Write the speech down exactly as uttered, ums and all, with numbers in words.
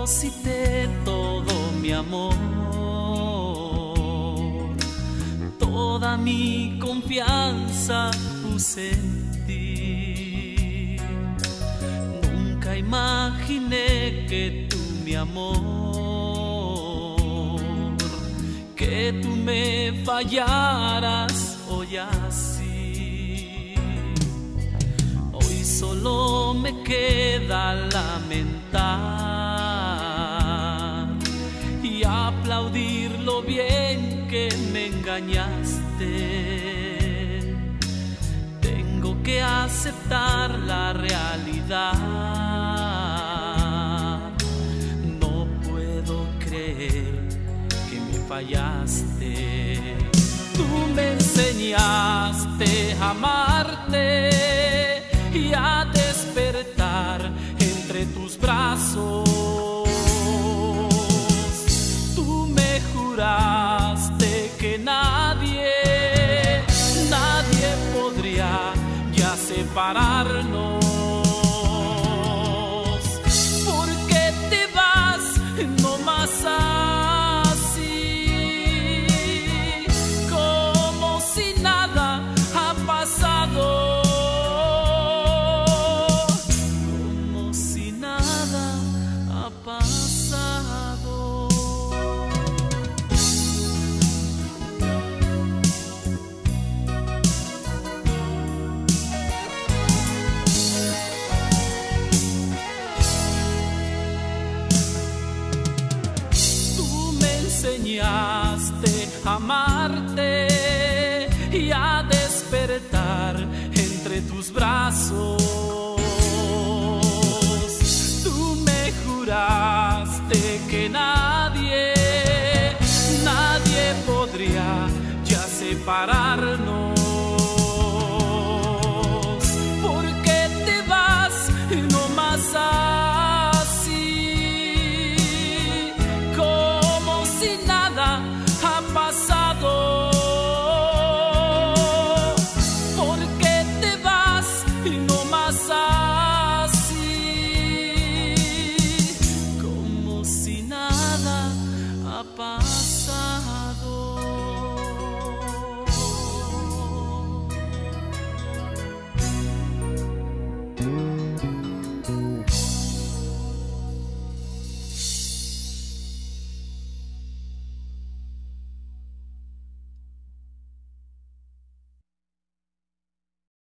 deposité todo mi amor, toda mi confianza puse en ti. Nunca imaginé que tú, mi amor, que tú me fallaras hoy así. Hoy solo me queda lamentar y aplaudir lo bien que me engañaste. Tengo que aceptar la realidad. No puedo creer que me fallaste. Tú me enseñaste a amarte y a despertar entre tus brazos. Tú me juraste que nadie, nadie podría ya separarnos. ¿Por qué te vas nomás así, como si nada ha pasado? Enseñaste a amarte y a despertar entre tus brazos. Tú me juraste que nadie, nadie podría ya separar.